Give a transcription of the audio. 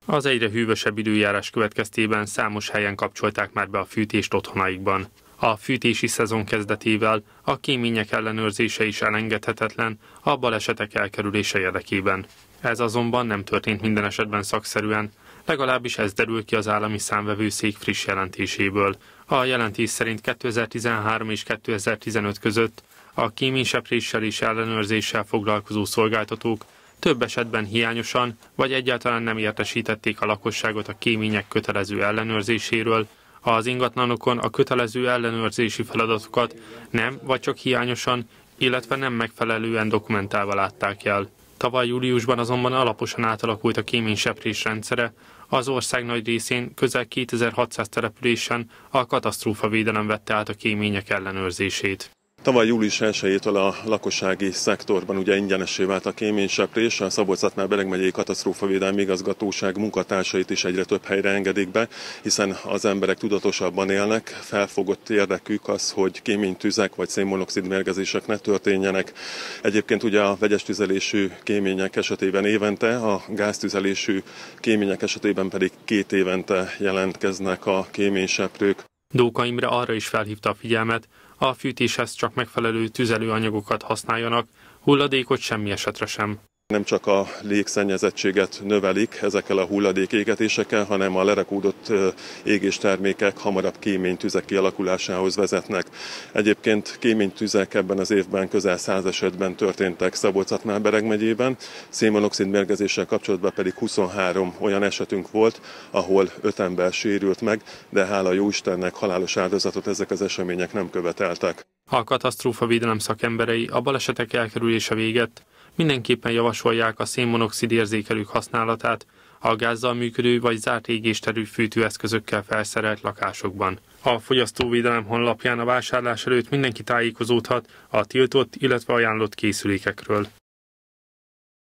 Az egyre hűvösebb időjárás következtében számos helyen kapcsolták már be a fűtést otthonaikban. A fűtési szezon kezdetével a kémények ellenőrzése is elengedhetetlen a balesetek elkerülése érdekében. Ez azonban nem történt minden esetben szakszerűen, legalábbis ez derül ki az állami számvevőszék friss jelentéséből. A jelentés szerint 2013 és 2015 között a kéménysepréssel és ellenőrzéssel foglalkozó szolgáltatók több esetben hiányosan vagy egyáltalán nem értesítették a lakosságot a kémények kötelező ellenőrzéséről, az ingatlanokon a kötelező ellenőrzési feladatokat nem vagy csak hiányosan, illetve nem megfelelően dokumentálva látták el. Tavaly júliusban azonban alaposan átalakult a kéményseprés rendszere, az ország nagy részén közel 2600 településen a katasztrófavédelem vette át a kémények ellenőrzését. Tavaly július 1-től a lakossági szektorban ugye ingyenessé vált a kéményseprés, a Szabolcs-Szatmár-Bereg megyei katasztrófavédelmi igazgatóság munkatársait is egyre több helyre engedik be, hiszen az emberek tudatosabban élnek, felfogott érdekük az, hogy kéménytüzek vagy szénmonoxid mérgezések ne történjenek. Egyébként ugye a vegyes tüzelésű kémények esetében évente, a gáztüzelésű kémények esetében pedig 2 évente jelentkeznek a kéményseprők. Dóka Imre arra is felhívta a figyelmet, a fűtéshez csak megfelelő tüzelőanyagokat használjanak, hulladékot semmi esetre sem. Nem csak a légszennyezettséget növelik ezekkel a hulladékégetésekkel, hanem a lerakódott égéstermékek hamarabb kéménytüzek kialakulásához vezetnek. Egyébként kéménytüzek ebben az évben közel 100 esetben történtek Szabolcs-Szatmár-Bereg megyében, szénmonoxid mérgezéssel kapcsolatban pedig 23 olyan esetünk volt, ahol 5 ember sérült meg, de hála jó Istennek halálos áldozatot ezek az események nem követeltek. A katasztrófavédelem szakemberei a balesetek elkerülése végett mindenképpen javasolják a szénmonoxid érzékelők használatát a gázzal működő vagy zárt égésterű fűtőeszközökkel felszerelt lakásokban. A Fogyasztóvédelem honlapján a vásárlás előtt mindenki tájékozódhat a tiltott, illetve ajánlott készülékekről.